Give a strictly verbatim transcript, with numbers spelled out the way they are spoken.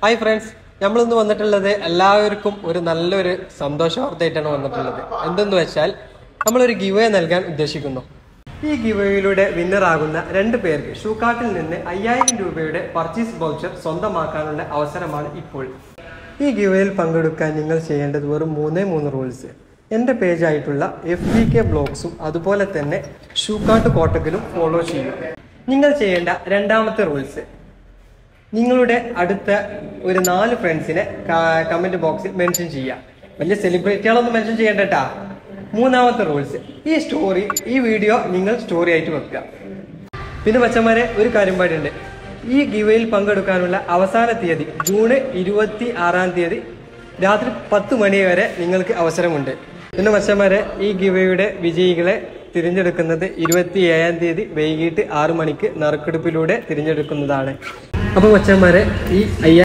Hi friends, നമ്മളിന്ന് വന്നിട്ടുള്ളത് എല്ലാവർക്കും ഒരു നല്ലൊരു സന്തോഷ വാർത്തയായിട്ടാണ് വന്നിട്ടുള്ളത്. എന്തെന്ന് വെച്ചാൽ നമ്മളൊരു ഗിവ് നൽകാൻ ഉദ്ദേശിക്കുന്നു. ഈ ഗിവേയിലൂടെ വിന്നറാകുന്ന രണ്ട് പേർക്ക് ഷൂക്കാർട്ടിൽ നിന്ന് അയ്യായിരം രൂപയുടെ പർച്ചേസ് വൗച്ചർ സ്വന്തമാക്കാനുള്ള അവസരമാണ് ഇപ്പോൾ. ഈ ഗിവേയിൽ പങ്കെടുക്കാൻ നിങ്ങൾ ചെയ്യേണ്ടത് വെറും മൂന്നേ മൂന്ന് റൂൾസ്. എൻ്റെ പേജായിട്ടുള്ള എഫ് ബി കെ ബ്ലോഗ്സും അതുപോലെ തന്നെ ഷൂക്കാർട്ട് കോട്ടക്കലും ഫോളോ ചെയ്യുക. നിങ്ങൾ ചെയ്യേണ്ട രണ്ടാമത്തെ റൂൾസ്, നിങ്ങളുടെ അടുത്ത ഒരു നാല് ഫ്രണ്ട്സിനെ കമന്റ് ബോക്സിൽ മെൻഷൻ ചെയ്യുക. വലിയ സെലിബ്രിറ്റികളൊന്നും മെൻഷൻ ചെയ്യണ്ടട്ടാ. മൂന്നാമത്തെ റൂൾസ്, ഈ സ്റ്റോറി ഈ വീഡിയോ നിങ്ങൾ സ്റ്റോറി ആയിട്ട് വെക്കുക. പിന്നെ മച്ചന്മാരെ, ഒരു കാര്യം പാടിയുണ്ട്. ഈ ഗിവയിൽ പങ്കെടുക്കാനുള്ള അവസാന തീയതി ജൂൺ ഇരുപത്തി ആറാം തീയതി രാത്രി പത്ത് മണി വരെ നിങ്ങൾക്ക് അവസരമുണ്ട്. പിന്നെ മച്ചന്മാരെ, ഈ ഗിവയുടെ വിജയികളെ തിരഞ്ഞെടുക്കുന്നത് ഇരുപത്തി ഏഴാം തീയതി വൈകിട്ട് ആറു മണിക്ക് നറുക്കെടുപ്പിലൂടെ തിരഞ്ഞെടുക്കുന്നതാണ്. അപ്പോൾ മച്ചന്മാരെ, ഈ അയ്യായിരം